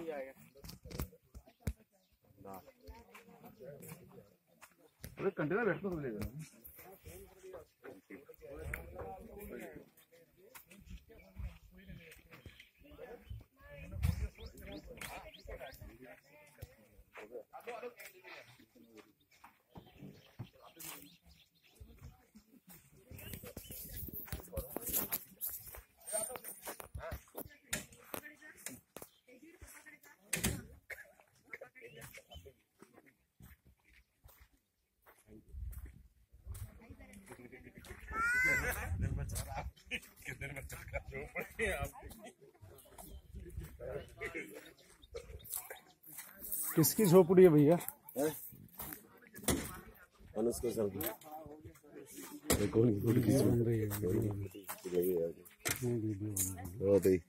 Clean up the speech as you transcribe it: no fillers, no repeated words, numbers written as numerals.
अरे कंटेनर बैठ तो लेगा। किसकी झोपड़ी है भैया? अनुष्का शर्मा कौन बन रही है? बहुत ही